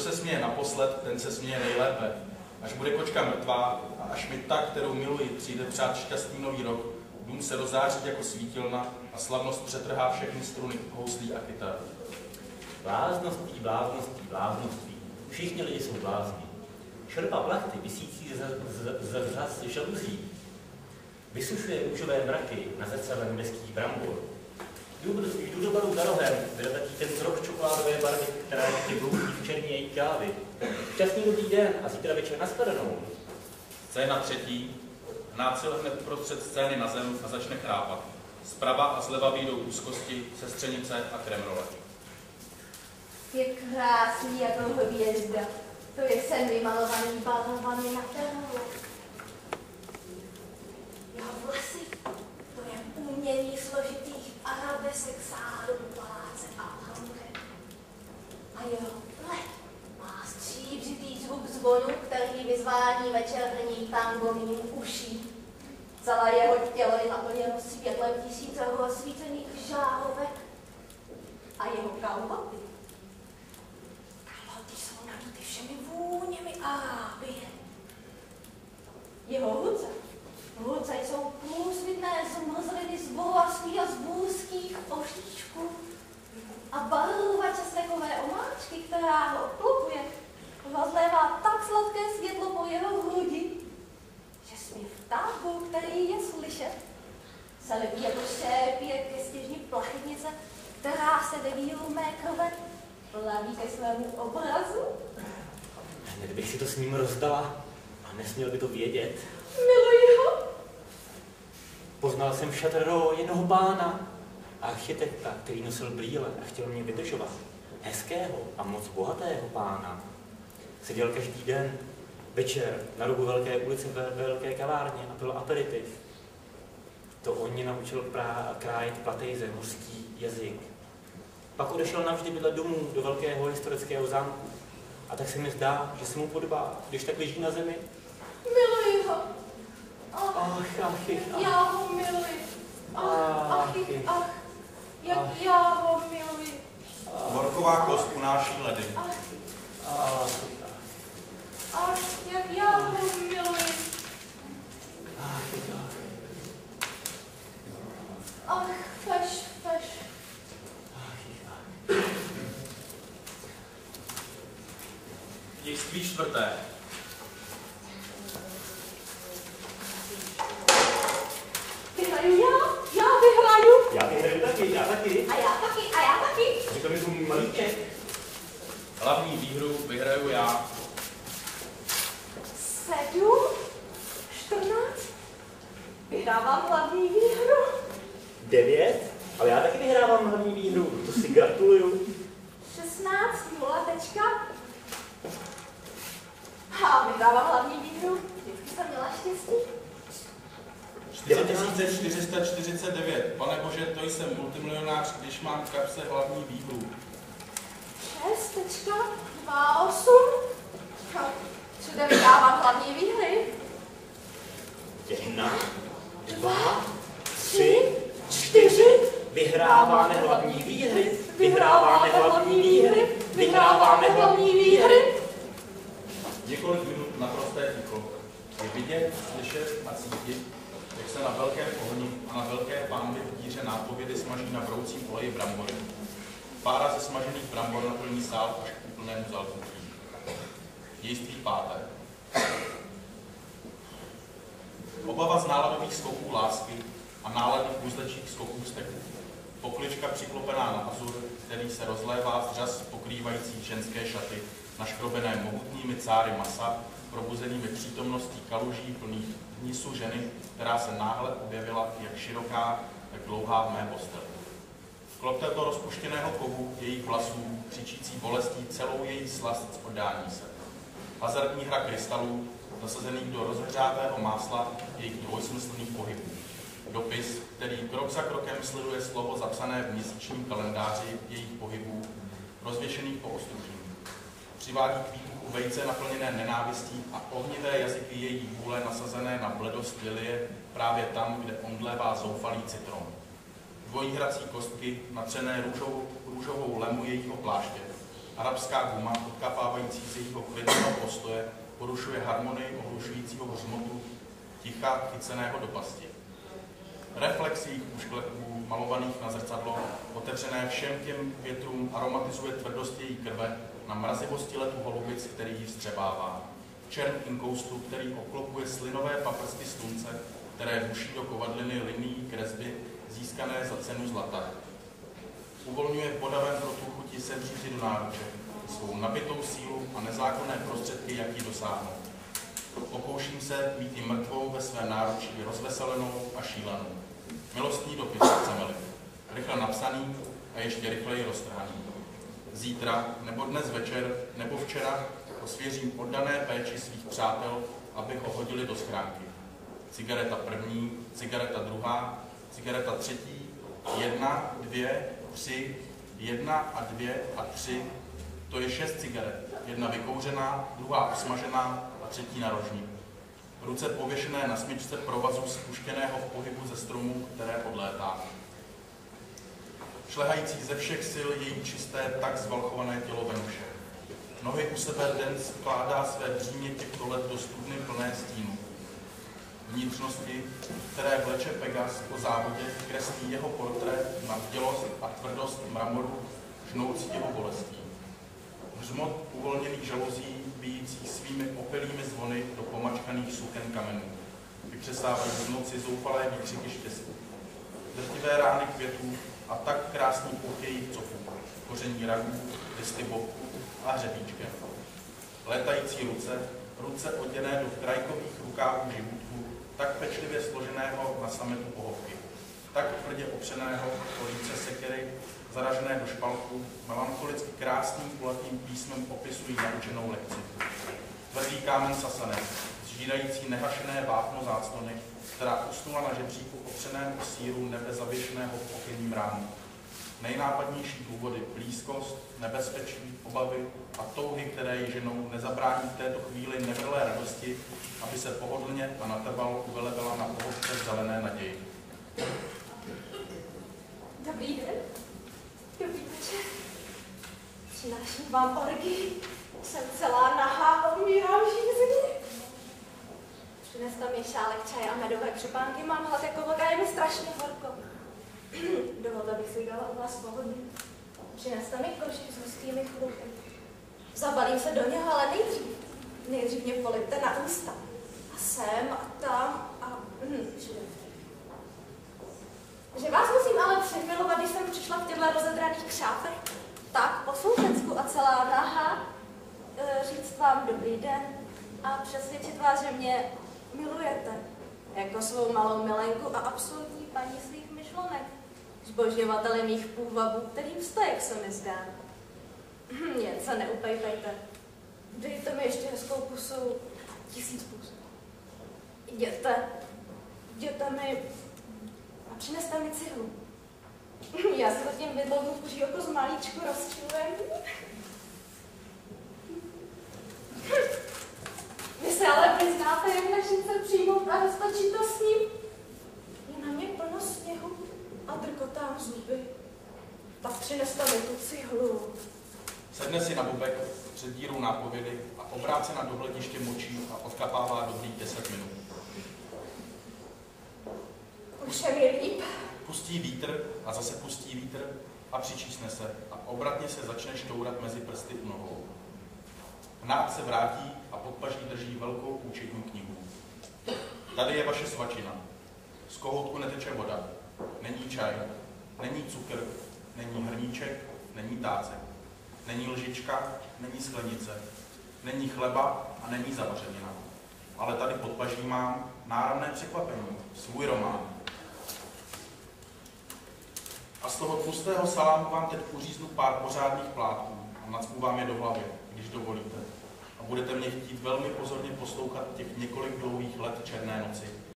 se směje naposled, ten se směje nejlépe. Až bude kočka mrtvá a až mi ta, kterou miluji, přijde přát šťastný nový rok, dům se rozáří jako svítilna a slavnost přetrhá všechny struny houslí a kytar. Bláznoství, bláznoství, bláznoství. Všichni lidi jsou blázni. Šerpa plachty, visící z řas žaluzí, vysušuje růžové mraky na zrcadle nebeských brambor. Jdu do baru za rohem, kde letí ten zrok čokoládové barvy, která tě blouzdí v černí její kávy. Šťastný dobrý den a zítra večer nashledanou. Scéna třetí. Hnát si lehne uprostřed scény na zem a začne chrápat. Zprava a zleva vyjdou úzkosti, sestřenice a kremrole. Je krásný jako hvězda. To je sen vymalovaný balovaný na terolu. Jeho vlasy, to je umění složitých arabesek sálů paláce Alhambry. A jeho pleť má stříbřitý zvuk zvonu, který vyzvání večerní tango mým uší. Celé jeho tělo je naplněno světlem tisíce rozsvícených žárovek. A jeho kalhoty jsou nabity všemi vůněmi Arábie. Jeho ruce jsou průsvitné zmrzliny z bolastí a z bůzkých oříšků. A barva česnekové omáčky, která ho obklopuje, rozlévá tak sladké světlo po jeho hrudi, že smích ptáků, který je slyšet, se lepí jako šépě ke stěžni plachetnice, která se ve víru mé krve plaví ke svému obrazu. Hned bych si to s ním rozdala a nesměl by to vědět. Miluji ho. Poznal jsem v Šatrro jednoho pána, architekta, který nosil brýle a chtěl mě vydržovat. Hezkého a moc bohatého pána. Seděl každý den, večer, na rohu velké ulice ve velké kavárně a pil aperitiv. To on mě naučil krájet platejze, mořský jazyk. Pak odešel navždy bydlet domů do velkého historického zámku. A tak se mi zdá, že se mu podobá, když tak leží na zemi. Miluji ho. Já ho miluji. Jak já ho miluji. Morková kost unáší ledy. Jak já ho miluji. Feš. Dějství čtvrté. Vyhraju já vyhraju. Já vyhraju taky. A já taky. Říkal mi tu malíček. Hlavní výhru vyhraju já. 7, 14. Vyhrávám hlavní výhru. 9, ale já taky vyhrávám hlavní výhru. To si gratuluju. 16, 0 tečka. A vyhrávám hlavní výhru. Vždycky jsem měla štěstí. 4449. Pane Bože, to jsem multimilionář, když mám v kapse hlavní výhru. 6.28. Všude vydávám hlavní výhry. 1, 2, 3, 4. Vyhráváme hlavní výhry. Vyhráváme hlavní výhry. Vyhráváme hlavní výhry. Několik minut naprosté ticho. Je vidět, slyšet a cítit, jak se na velkém ohni a na velké pánvi v díře nápovědy smaží na vroucím oleji brambory. Pára ze smažených brambor naplní sál až k úplnému zalpnutí. Dějství páté. Obava z náladových skoků lásky a náladných uzlečích skoků vzteku. Poklička přiklopená na azur, který se rozlévá z řas pokrývajících ženské šaty, naškrobené mohutními cáry masa, probuzenými přítomností kaluží plných hnisu ženy, která se náhle objevila jak široká, tak dlouhá v mé posteli. Klop této rozpuštěného kovu jejich vlasů, křičící bolestí celou její slast z oddání se. Hazardní hra krystalů, zasazených do rozhřátého másla jejich dvojsmyslných pohybů. Dopis, který krok za krokem sleduje slovo zapsané v měsíčním kalendáři jejich pohybů, rozvěšených po ostruží. Přivádí k výbuchu vejce naplněné nenávistí a ohnivé jazyky její vůle nasazené na bledost lilie právě tam, kde omdlévá zoufalý citron. Dvojí hrací kostky natřené růžovou lemu jejího pláště. Arabská guma, odkapávající z jejího klidného postoje, porušuje harmonii ohlušujícího hřmotu ticha chyceného do pasti. Reflex jejich úšklepů, malovaných na zrcadlo, otevřené všem těm větrům, aromatizuje tvrdost její krve na mrazivosti letu holubic, který ji vstřebává. Čern inkoustu, který oklopuje slinové paprsky slunce, které buší do kovadliny linií kresby, získané za cenu zlata. Uvolňuje v bodavém protu chuti sevřít ji do náruče, svou nabitou sílu a nezákonné prostředky, jak ji dosáhnout. Pokouším se mít ji mrtvou ve své náruči, rozveselenou a šílenou. Milostný dopis, chceme-li. Rychle napsaný a ještě rychleji roztrhaný. Zítra, nebo dnes večer, nebo včera osvěřím oddané péči svých přátel, aby ho hodili do schránky. Cigareta první, cigareta druhá, cigareta třetí, 1, 2, 3, 1 a 2 a 3, to je 6 cigaret. Jedna vykouřená, druhá osmažená a třetí na rožní. Ruce pověšené na smyčce provazu spuštěného v pohybu ze stromu, které odlétá. Šlehající ze všech sil její čisté, tak zvalchované tělo Venuše. Nohy u sebe den skládá své břímě těchto let do studny plné stínu. Vnitřnosti, které vleče Pegas po závodě, kreslí jeho portrét na bdělost a tvrdost mramoru, žnoucí jeho bolestí. Hřmot uvolněných žaluzí, bijících svými opilými zvony do pomačkaných suchen kamenů. Vykřesávají v noci zoufalé výkřiky štěstí. Drtivé rány květů a tak krásný půch jejich copů, koření ragů, listy bobků a hřebíčkem. Létající ruce oděné do krajkových rukávů žibůtků, tak pečlivě složeného na sametu pohovky, tak tvrdě opřeného o líce sekery, zaražené do špalku, melancholicky krásným kulatým písmem opisují naučenou lekci. Tvrdý kámen sasané, zžírající nehašené vápno záclony, která usnula na žebříku opřeném o síru nebe zavěšeného v okynním rámu. Nejnápadnější důvody, blízkost, nebezpečí, obavy a touhy, které ji ženou, nezabrání v této chvíli nevrlé radosti, aby se pohodlně a natrvalo uvelebila na pohodce zelené naději. Dobrý den. Dobrý večer. Přináším vám orgii. Jsem celá nahá a umírám žízeně. Přineste mi šálek čaje a medové křepánky, mám hlad jako vlka, je mi strašně horko. Dovolte, abych si dala u vás pohodlně. Přineste mi košík s hustými chluky. Zabalím se do něho, ale nejdřív mě polipte na ústa. A sem a tam a všude. Že vás musím ale překvapovat, když jsem přišla v těchto rozedraných křápech, tak po sousensku a celá nahá říct vám dobrý den a přesvědčit vás, že mě milujete jako svou malou milenku a absolutní paní svých myšlenek, zbožňovateli mých půvabů, kterým jste, jak se mi zdá. Jen se neupejpejte. Dejte mi ještě hezkou pusu 1000 pus. Jděte mi a přineste mi cihlu. Já se zatím vydlouhnu kuří oko z malíčku rozčilem. Vy se ale přiznáte, jak nešit se přijmout a roztočit to s ním. Je na mě plno sněhu a drkotám zuby. Tak přineste mi tu cihlu. Sedne si na bubek před dírou nápovědy a obrácená do hlediště močí a odkapává dobrých 10 minut. Už je mi líp. Pustí vítr a zase pustí vítr a přičísne se a obratně se začne štourat mezi prsty u nohou. Hnát se vrátí a pod paží drží velkou účetní knihu. Tady je vaše svačina. Z kohoutku neteče voda. Není čaj, není cukr, není hrníček, není tácek. Není lžička, není sklenice. Není chleba a není zavařenina. Ale tady pod paží mám náramné překvapení, svůj román. A z toho tlustého salámu vám teď uříznu pár pořádných plátků a nacpu vám je do hlavy, když dovolíte. A budete mě chtít velmi pozorně poslouchat těch několik dlouhých let černé noci.